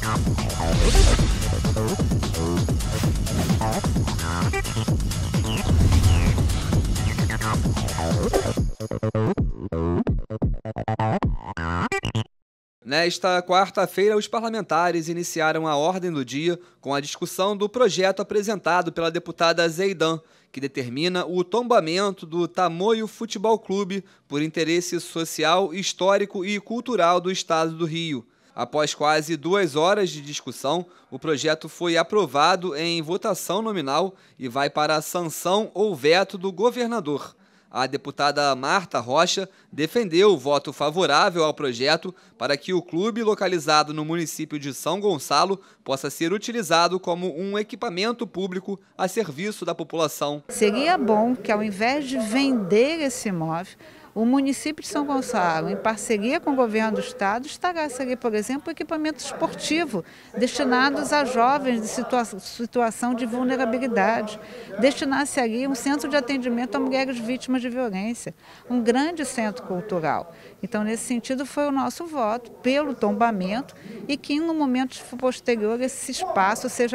Nesta quarta-feira, os parlamentares iniciaram a ordem do dia com a discussão do projeto apresentado pela deputada Zeidan, que determina o tombamento do Tamoio Futebol Clube por interesse social, histórico e cultural do Estado do Rio. Após quase 2 horas de discussão, o projeto foi aprovado em votação nominal e vai para a sanção ou veto do governador. A deputada Marta Rocha defendeu o voto favorável ao projeto para que o clube localizado no município de São Gonçalo possa ser utilizado como um equipamento público a serviço da população. Seria bom que, ao invés de vender esse imóvel, o município de São Gonçalo, em parceria com o governo do estado, instalasse ali, por exemplo, equipamento esportivo destinados a jovens de situação de vulnerabilidade, destinasse ali um centro de atendimento a mulheres vítimas de violência, um grande centro cultural. Então, nesse sentido, foi o nosso voto pelo tombamento e que, no momento posterior, esse espaço seja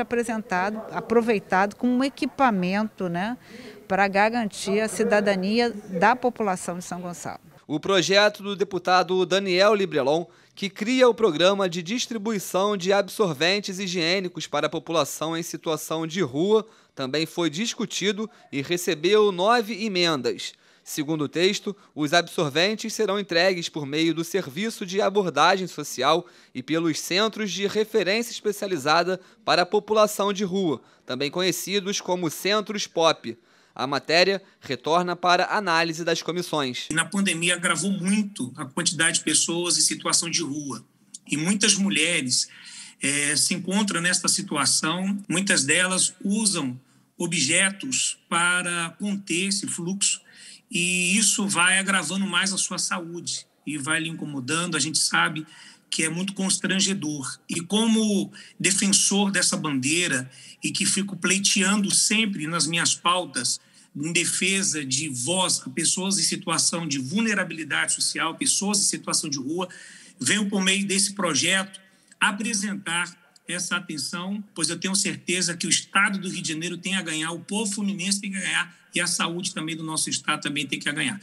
aproveitado como um equipamento, né, para garantir a cidadania da população de São Gonçalo. O projeto do deputado Daniel Librelon, que cria o programa de distribuição de absorventes higiênicos para a população em situação de rua, também foi discutido e recebeu 9 emendas. Segundo o texto, os absorventes serão entregues por meio do Serviço de Abordagem Social e pelos Centros de Referência Especializada para a População de Rua, também conhecidos como Centros POP. A matéria retorna para análise das comissões. Na pandemia agravou muito a quantidade de pessoas em situação de rua. E muitas mulheres se encontram nesta situação. Muitas delas usam objetos para conter esse fluxo. E isso vai agravando mais a sua saúde e vai lhe incomodando. A gente sabe que é muito constrangedor. E como defensor dessa bandeira e que fico pleiteando sempre nas minhas pautas em defesa de voz a pessoas em situação de vulnerabilidade social, pessoas em situação de rua, venho por meio desse projeto apresentar essa atenção, pois eu tenho certeza que o Estado do Rio de Janeiro tem a ganhar, o povo fluminense tem que ganhar e a saúde também do nosso Estado também tem que ganhar.